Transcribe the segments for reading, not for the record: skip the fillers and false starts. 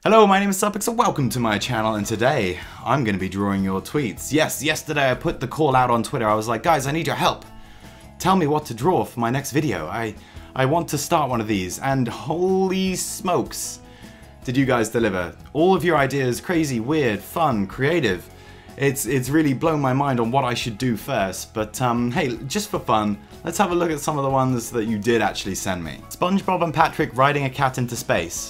Hello, my name is Supix and welcome to my channel, and today I'm going to be drawing your tweets. Yes, yesterday I put the call out on Twitter. I was like, guys, I need your help. Tell me what to draw for my next video. I want to start one of these, and holy smokes, did you guys deliver. All of your ideas, crazy, weird, fun, creative. It's really blown my mind on what I should do first, but hey, just for fun, let's have a look at some of the ones that you did actually send me. SpongeBob and Patrick riding a cat into space.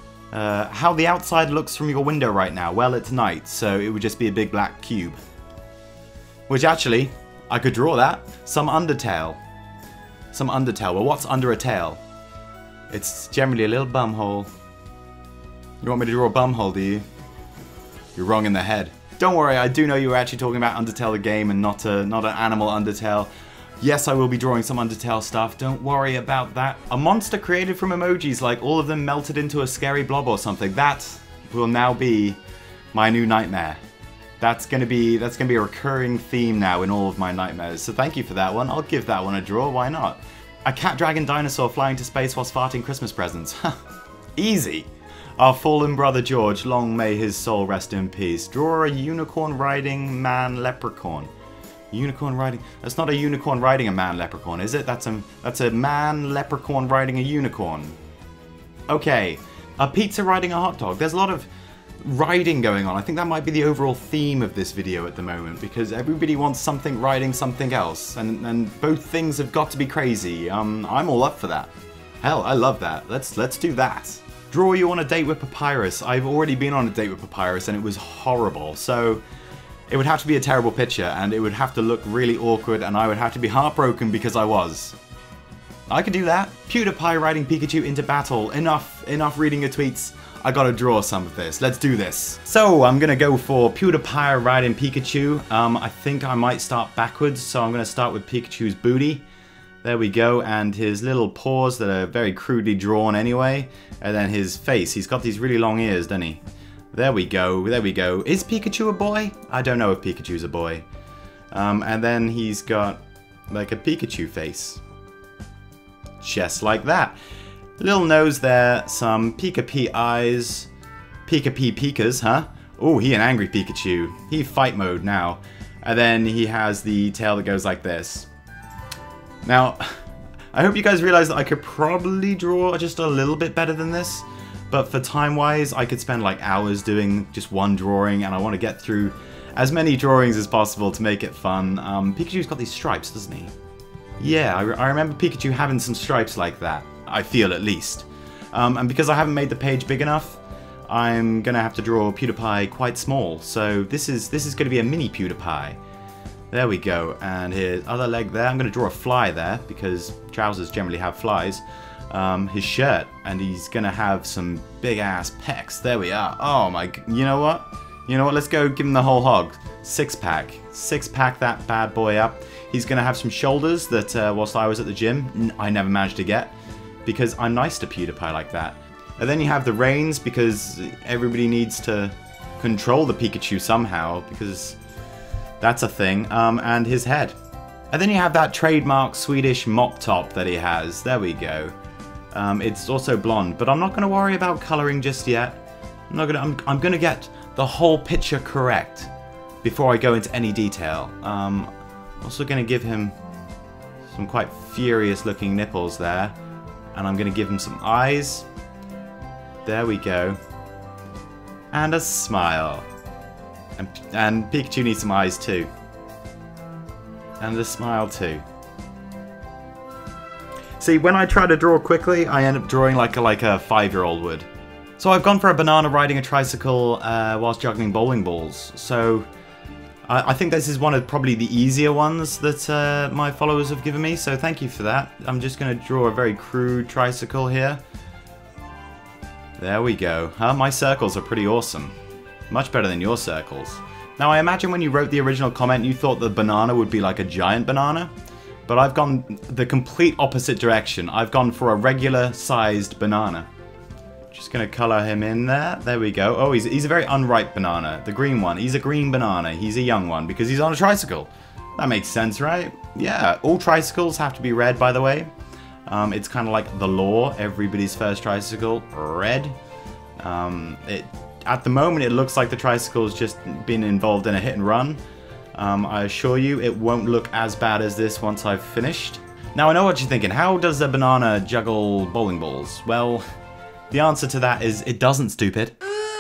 How the outside looks from your window right now. Well, it's night, so it would just be a big black cube. Which actually, I could draw that. Some Undertale. Some Undertale. Well, what's under a tail? It's generally a little bumhole. You want me to draw a bumhole, do you? You're wrong in the head. Don't worry, I do know you were actually talking about Undertale the game and not an animal Undertale. Yes, I will be drawing some Undertale stuff, don't worry about that. A monster created from emojis, like all of them melted into a scary blob or something. That will now be my new nightmare. That's gonna be a recurring theme now in all of my nightmares. So thank you for that one. I'll give that one a draw, why not? A cat dragon dinosaur flying to space whilst farting Christmas presents. Easy. Our fallen brother George, long may his soul rest in peace. Draw a unicorn riding man leprechaun. Unicorn riding... That's not a unicorn riding a man leprechaun, is it? That's a man leprechaun riding a unicorn. Okay. A pizza riding a hot dog. There's a lot of riding going on. I think that might be the overall theme of this video at the moment, because everybody wants something riding something else, and both things have got to be crazy. I'm all up for that. Hell, I love that. Let's do that. Draw you on a date with Papyrus. I've already been on a date with Papyrus and it was horrible, so it would have to be a terrible picture, and it would have to look really awkward, and I would have to be heartbroken because I was. I could do that. PewDiePie riding Pikachu into battle. Enough reading your tweets. I gotta draw some of this. Let's do this. So I'm gonna go for PewDiePie riding Pikachu. I think I might start backwards, so I'm gonna start with Pikachu's booty. There we go, and his little paws that are very crudely drawn anyway, and then his face. He's got these really long ears, doesn't he? There we go, there we go. Is Pikachu a boy? I don't know if Pikachu's a boy. And then he's got like a Pikachu face. Just like that. Little nose there, some Pika-Pee eyes. Pika-Pee Pikas, huh? Oh, he an angry Pikachu. He fight mode now. And then he has the tail that goes like this. Now, I hope you guys realize that I could probably draw just a little bit better than this. But for time-wise, I could spend like hours doing just one drawing, and I want to get through as many drawings as possible to make it fun. Pikachu's got these stripes, doesn't he? Yeah, I remember Pikachu having some stripes like that. I feel, at least. And because I haven't made the page big enough, I'm gonna have to draw PewDiePie quite small. So this is going to be a mini PewDiePie. There we go, and his other leg there. I'm going to draw a fly there, because trousers generally have flies. His shirt, and he's going to have some big-ass pecs. There we are. Oh my... You know what? You know what? Let's go give him the whole hog. Six-pack. Six-pack that bad boy up. He's going to have some shoulders that, whilst I was at the gym, I never managed to get, because I'm nice to PewDiePie like that. And then you have the reins, because everybody needs to control the Pikachu somehow, because... that's a thing, and his head. And then you have that trademark Swedish mop top that he has. There we go. It's also blonde, but I'm not going to worry about coloring just yet. I'm going to get the whole picture correct before I go into any detail. I'm also going to give him some quite furious looking nipples there, and I'm going to give him some eyes. There we go. And a smile. And Pikachu needs some eyes too. And a smile too. See, when I try to draw quickly, I end up drawing like a 5-year-old would. So I've gone for a banana riding a tricycle whilst juggling bowling balls. So I think this is one of probably the easier ones that my followers have given me. So thank you for that. I'm just going to draw a very crude tricycle here. There we go. My circles are pretty awesome. Much better than your circles. Now, I imagine when you wrote the original comment, you thought the banana would be like a giant banana. But I've gone the complete opposite direction. I've gone for a regular-sized banana. Just going to colour him in there. There we go. Oh, he's a very unripe banana. The green one. He's a green banana. He's a young one because he's on a tricycle. That makes sense, right? Yeah, all tricycles have to be red, by the way. It's kind of like the law. Everybody's first tricycle, red. At the moment, it looks like the tricycle's just been involved in a hit and run. I assure you, it won't look as bad as this once I've finished. Now, I know what you're thinking. How does a banana juggle bowling balls? Well, the answer to that is it doesn't, stupid.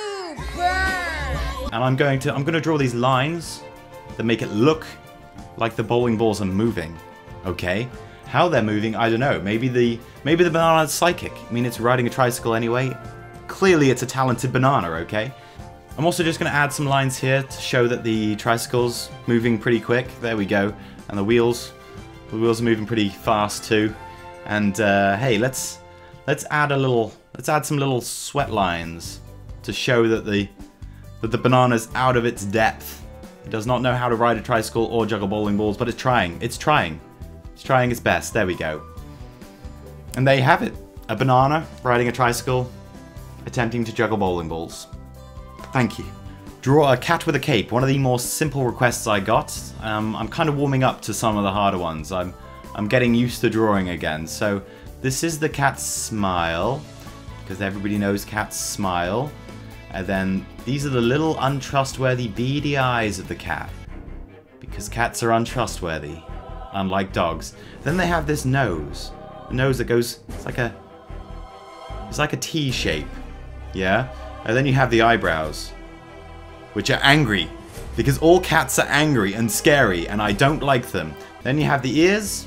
And I'm going to draw these lines that make it look like the bowling balls are moving. Okay? How they're moving, I don't know. Maybe the banana's psychic. I mean, it's riding a tricycle anyway. Clearly, it's a talented banana, okay? I'm also just going to add some lines here to show that the tricycle's moving pretty quick. There we go. And the wheels are moving pretty fast too. And hey, let's add some little sweat lines to show that the banana's out of its depth. It does not know how to ride a tricycle or juggle bowling balls, but it's trying. It's trying its best. There we go. And there you have it. A banana riding a tricycle, attempting to juggle bowling balls. Thank you. Draw a cat with a cape. One of the more simple requests I got. I'm kind of warming up to some of the harder ones. I'm getting used to drawing again. So this is the cat's smile, because everybody knows cats smile. And then these are the little untrustworthy beady eyes of the cat, because cats are untrustworthy, unlike dogs. Then they have this nose. A nose that goes, it's like a T shape. Yeah? And then you have the eyebrows, which are angry, because all cats are angry and scary, and I don't like them. Then you have the ears.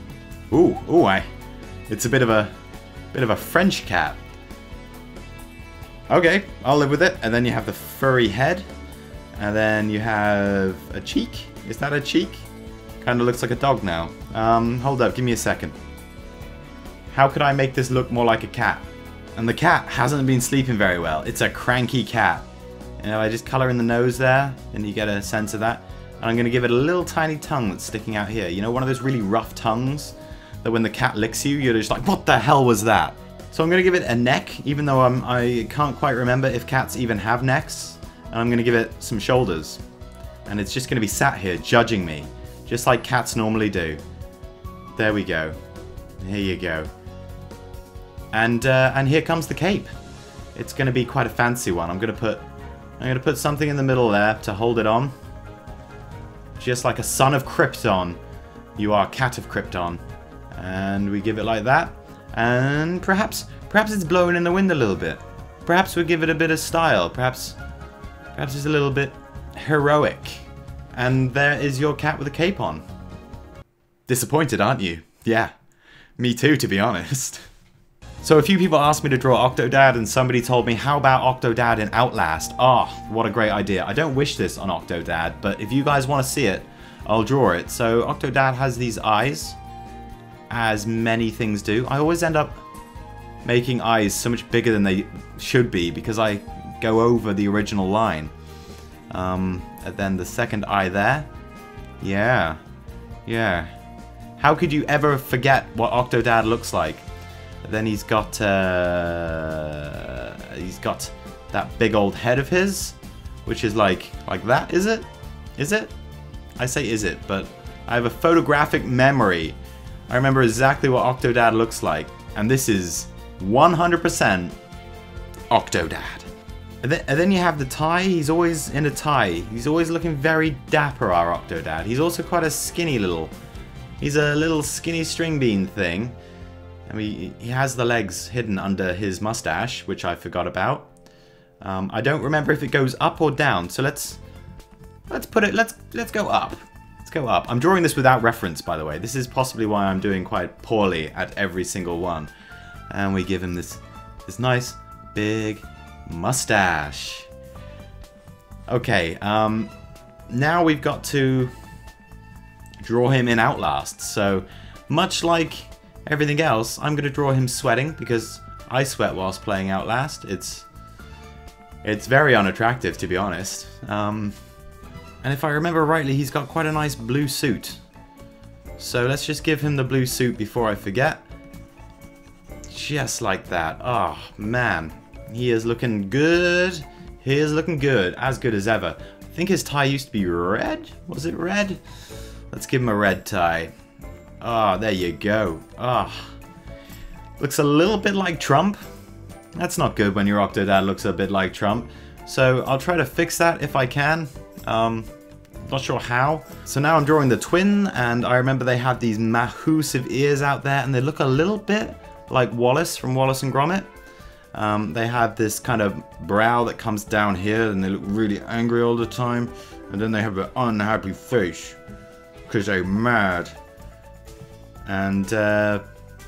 It's a bit of a French cat. Okay, I'll live with it. And then you have the furry head, and then you have a cheek. Is that a cheek? Kind of looks like a dog now. Hold up, give me a second. How could I make this look more like a cat? And the cat hasn't been sleeping very well. It's a cranky cat. And if I just color in the nose there, then you get a sense of that. And I'm going to give it a little tiny tongue that's sticking out here. You know, one of those really rough tongues that when the cat licks you, you're just like, what the hell was that? So I'm going to give it a neck, even though I can't quite remember if cats even have necks. And I'm going to give it some shoulders. And it's just going to be sat here judging me, just like cats normally do. There we go. Here you go. And here comes the cape. It's going to be quite a fancy one. I'm going to put something in the middle there to hold it on. Just like a son of Krypton. You are Cat of Krypton. And we give it like that. And perhaps it's blowing in the wind a little bit. Perhaps we give it a bit of style. Perhaps it's a little bit heroic. And there is your cat with a cape on. Disappointed, aren't you? Yeah. Me too, to be honest. So a few people asked me to draw Octodad, and somebody told me, how about Octodad in Outlast? Ah, what a great idea. I don't wish this on Octodad, but if you guys want to see it, I'll draw it. So Octodad has these eyes, as many things do. I always end up making eyes so much bigger than they should be, because I go over the original line. And then the second eye there. Yeah. How could you ever forget what Octodad looks like? Then he's got that big old head of his, which is like that. Is it? Is it? I say is it, but I have a photographic memory. I remember exactly what Octodad looks like, and this is 100% Octodad. And then you have the tie. He's always in a tie. He's always looking very dapper, our Octodad. He's also quite a skinny little. He's a little skinny string bean thing. I mean, he has the legs hidden under his mustache, which I forgot about. I don't remember if it goes up or down, so let's put it. Let's go up. Let's go up. I'm drawing this without reference, by the way. This is possibly why I'm doing quite poorly at every single one. And we give him this nice big mustache. Okay. Now we've got to draw him in Outlast. So much like everything else, I'm going to draw him sweating, because I sweat whilst playing Outlast. It's very unattractive, to be honest. And if I remember rightly, he's got quite a nice blue suit. So let's just give him the blue suit before I forget. Just like that. Oh, man. He is looking good. He is looking good. As good as ever. I think his tie used to be red. Was it red? Let's give him a red tie. Ah, oh, there you go. Ah, oh. Looks a little bit like Trump. That's not good when your Octodad looks a bit like Trump. So I'll try to fix that if I can. Not sure how. So now I'm drawing the twin, and I remember they have these massive ears out there, and they look a little bit like Wallace from Wallace and Gromit. They have this kind of brow that comes down here, and they look really angry all the time. And then they have an unhappy face, because they're mad. And a,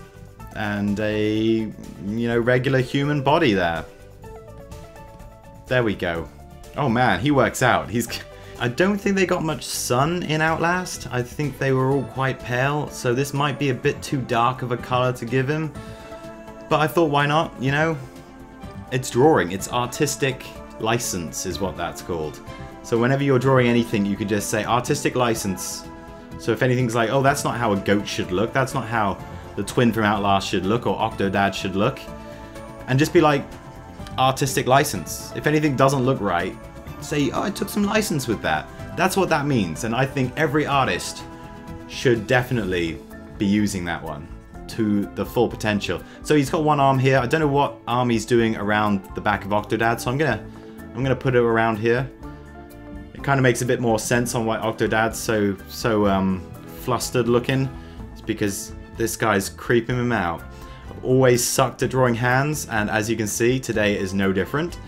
regular human body there. There we go. Oh man, he works out. I don't think they got much sun in Outlast. I think they were all quite pale, so this might be a bit too dark of a color to give him. But I thought, why not, you know? It's drawing, it's artistic license is what that's called. So whenever you're drawing anything, you could just say artistic license. So if anything's like, oh, that's not how a goat should look, that's not how the twin from Outlast should look, or Octodad should look. And just be like, artistic license. If anything doesn't look right, say, oh, I took some license with that. That's what that means, and I think every artist should definitely be using that one to the full potential. So he's got one arm here. I don't know what arm he's doing around the back of Octodad, so I'm gonna put it around here. It kind of makes a bit more sense on why Octodad's so flustered looking. It's because this guy's creeping him out. I've always sucked at drawing hands, and as you can see, today is no different.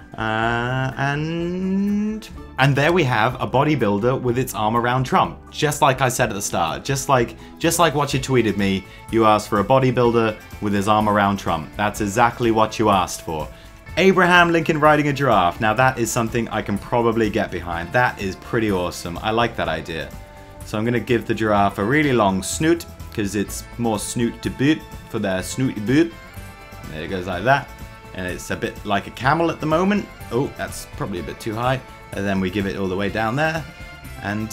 And there we have a bodybuilder with its arm around Trump. Just like I said at the start, just like what you tweeted me, you asked for a bodybuilder with his arm around Trump. That's exactly what you asked for. Abraham Lincoln riding a giraffe. Now that is something I can probably get behind. That is pretty awesome. I like that idea. So I'm gonna give the giraffe a really long snoot, because it's more snoot to boot for their snooty boot. There it goes like that. And it's a bit like a camel at the moment. Oh, that's probably a bit too high. And then we give it all the way down there, and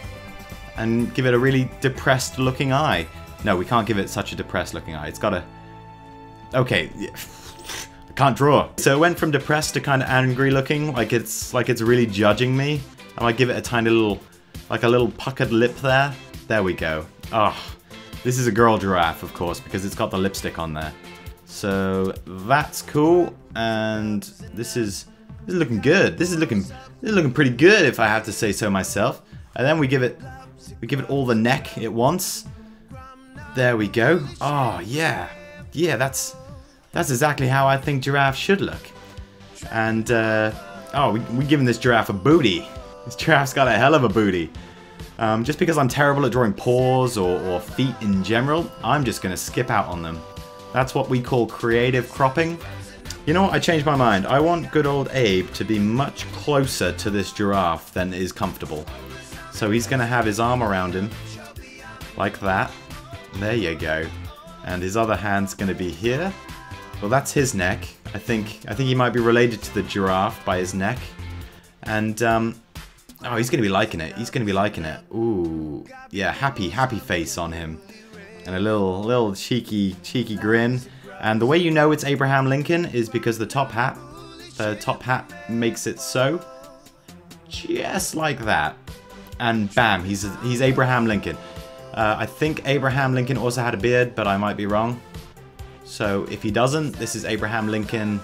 give it a really depressed looking eye. No, we can't give it such a depressed looking eye. It's got a... Okay, I can't draw. So it went from depressed to kind of angry looking, like it's really judging me. I might give it a tiny little, like a little puckered lip there. There we go. Oh, this is a girl giraffe, of course, because it's got the lipstick on there. So that's cool, and this is looking good. This is looking pretty good, if I have to say so myself. And then we give it all the neck it wants. There we go. Oh yeah, that's exactly how I think giraffes should look. And oh, we giving this giraffe a booty. This giraffe's got a hell of a booty. Just because I'm terrible at drawing paws or feet in general, I'm just gonna skip out on them. That's what we call creative cropping. You know what? I changed my mind. I want good old Abe to be much closer to this giraffe than is comfortable. So he's going to have his arm around him. Like that. There you go. And his other hand's going to be here. Well, that's his neck. I think he might be related to the giraffe by his neck. And, oh, he's going to be liking it. He's going to be liking it. Ooh. Yeah, happy face on him. And a little cheeky grin. And the way you know it's Abraham Lincoln is because the top hat makes it so. Just like that. And bam, he's Abraham Lincoln. I think Abraham Lincoln also had a beard, but I might be wrong. So if he doesn't, this is Abraham Lincoln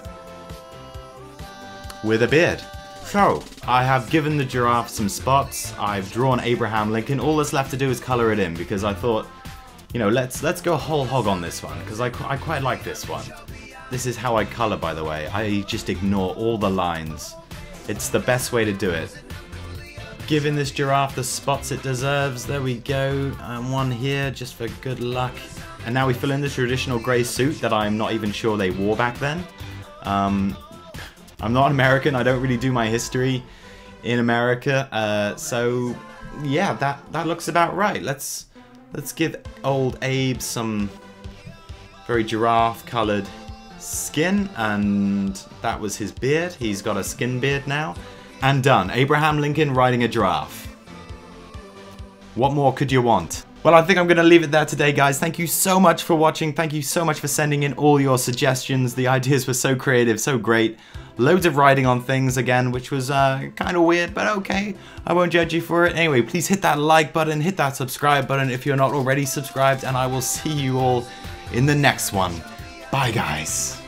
with a beard. So, I have given the giraffe some spots. I've drawn Abraham Lincoln. All that's left to do is color it in, because I thought, you know, let's go whole hog on this one, because I quite like this one. This is how I color, by the way. I just ignore all the lines. It's the best way to do it. Giving this giraffe the spots it deserves. There we go. And one here just for good luck. And now we fill in the traditional grey suit that I'm not even sure they wore back then. I'm not American. I don't really do my history in America. So yeah, that looks about right. Let's give old Abe some very giraffe-colored skin, and that was his beard. He's got a skin beard now. And done. Abraham Lincoln riding a giraffe. What more could you want? Well, I think I'm going to leave it there today, guys. Thank you so much for watching. Thank you so much for sending in all your suggestions. The ideas were so creative, so great. Loads of writing on things again, which was kind of weird, but okay. I won't judge you for it. Anyway, please hit that like button, hit that subscribe button if you're not already subscribed, and I will see you all in the next one. Bye, guys.